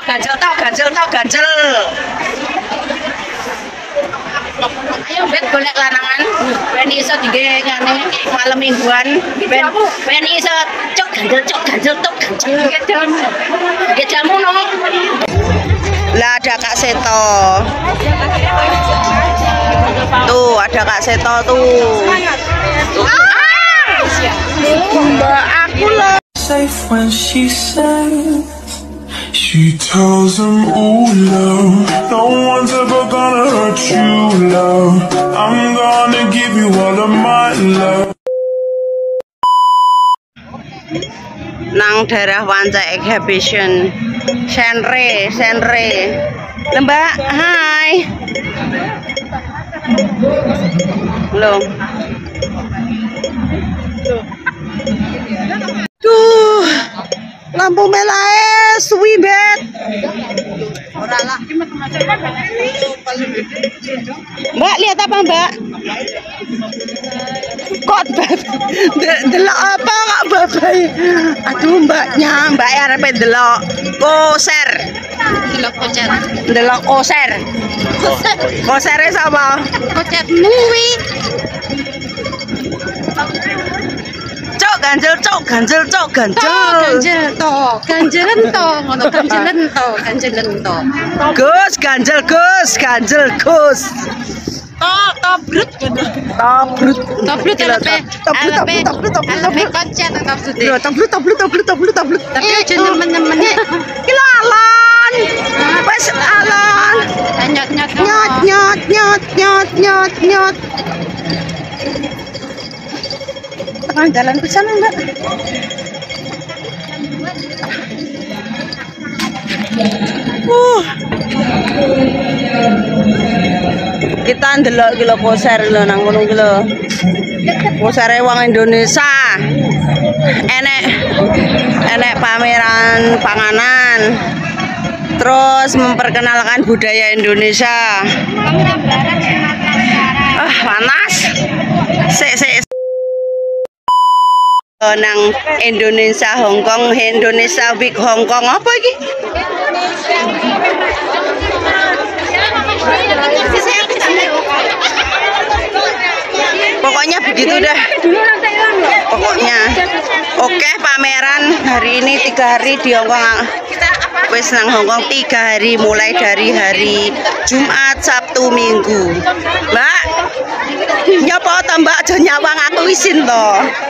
Ganjel tok, ganjel tok, ganjel. Ayo bet golek larangan, ben iso dige ngene malam mingguan, ben iso cok ganjel tok ganjel. Nggih jamu no. Lah ada Kak Seto. Tuh ada Kak Seto tuh. Mbak aku loh. Safe when she said. She tells him, ooh, love, no one's ever gonna hurt you, love. I'm gonna give you all of my love. Nang daerah Wanca Exhibition, Senre. Mbak, hai. Loh. Tuh, lampu merah suwi bet. Mbak lihat apa Mbak? Kok delok apa nggak babai? Aduh Mbaknya, Mbak arep delok koser. Delok koser. Kosere sapa? Koser nuwi. Ganjel to. Gus, ganjel Gus. Tobrut. Tapi aja nemen-nemen. Kilo alon. Wes alon. Nyot. Tengah jalan ke sana enggak? Kita ndelok kilo poser lho nang ngono ki lho. Posere wong Indonesia. Enek pameran panganan. Terus memperkenalkan budaya Indonesia. Panas. Sik. Nang Indonesia Hongkong, Indonesia Week Hongkong apa iki? Pokoknya begitu dah. Pokoknya oke, pameran hari ini 3 hari di Hongkong. Wes nang Hongkong 3 hari, mulai dari hari Jumat, Sabtu, Minggu. Mbak, nyapa to Mbak, aja nyawang aku isin to.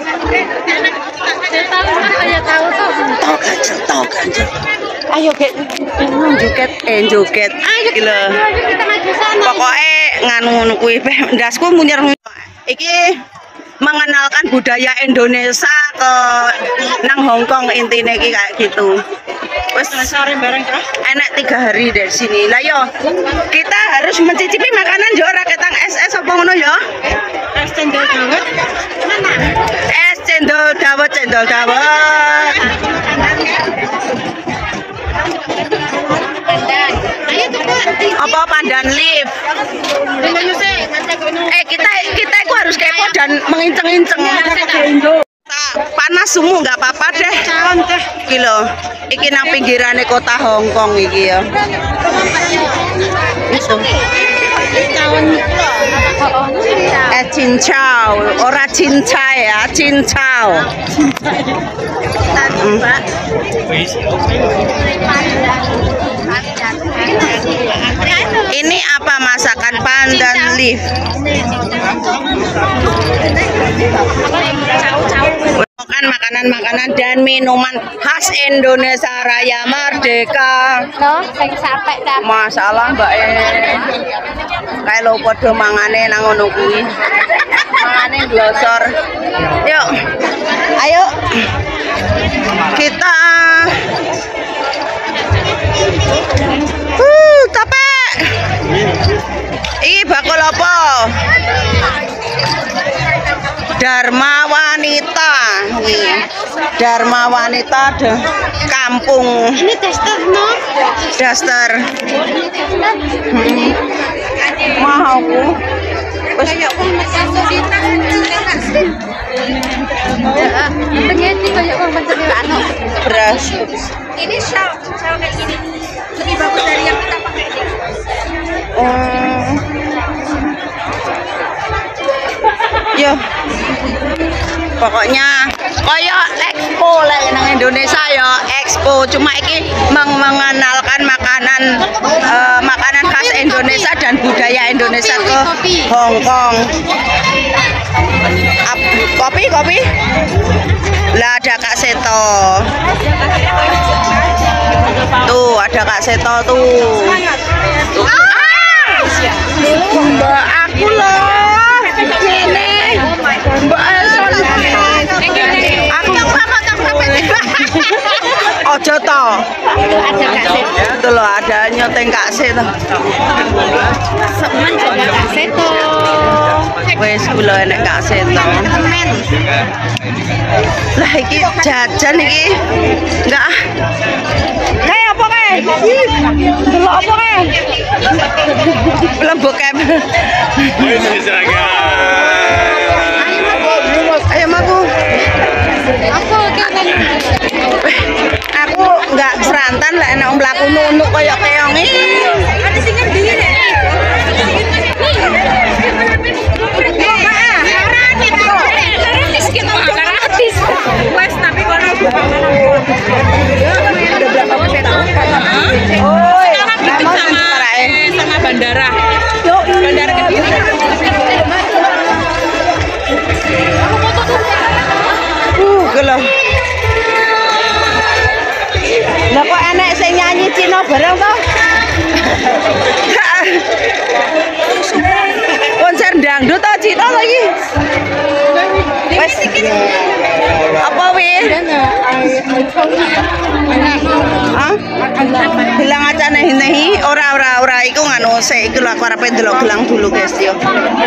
Tahu ganjel. Ayo joget. Ayo gila. Pokoknya nganu ngono kuwi ndasku munyer. Iki mengenalkan budaya Indonesia ke nang Hongkong, intinya iki kayak gitu. Wes enak 3 hari dari sini. Lah yo, kita harus mencicipi makanan yo ora ketang es apa ngono yo. Es cendol dawet. Es cendol dawet. Apa pandan lift? Kita itu harus kepo dan menginceng-inceng. Panas sumu nggak apa-apa deh. Kilo, iki nang pinggirane kota Hongkong iki ya. Cincau, ora cinca ya, cincau. Ini apa masakan pandan leaf? Makan makanan dan minuman khas Indonesia Raya Merdeka. Masalah Mbak kayak lo podo mangane nang ngono kuwi. Mangane glosor. Yuk. Ayo. Kita capek. Ih, bakul apa? Dharma Wanita. Dharma Wanita de kampung. Ini daster no? Daster. Mau aku. Kayak beras. Ini shawl kayak gini. Yo. Pokoknya kaya expo lek nang Indonesia ya expo, cuma iki mengenalkan makanan makanan khas Indonesia dan budaya Indonesia ke Hong Kong. Kopi lah ada Kak Seto tuh, ada Kak Seto tuh. Mbak aku loh ini Mbak aku ojo to itu loh, ada nyoteng Kak Seto. Semen coba Kak Seto. Wes kula enek Kak Seto. Lah iki jajan iki. Enggak ah. Kae apa kae? Delok apa kae? Belum bokep. Ayo maku. Aku enggak serantan lah enak mlaku nunuk kaya keong iki. Ada sing ngendi nek. Wes tapi kono udah berapa persen? Oh, sama bandara. Bandara Kediri. Gelem. Lah kok enek sing nyanyi Cina bareng to? Konser dangdut to Cina lagi. Wes apa weh? Gelang acane nehi ora iku nganu sik iku lho aku arep ndelok gelang dulu guys yo.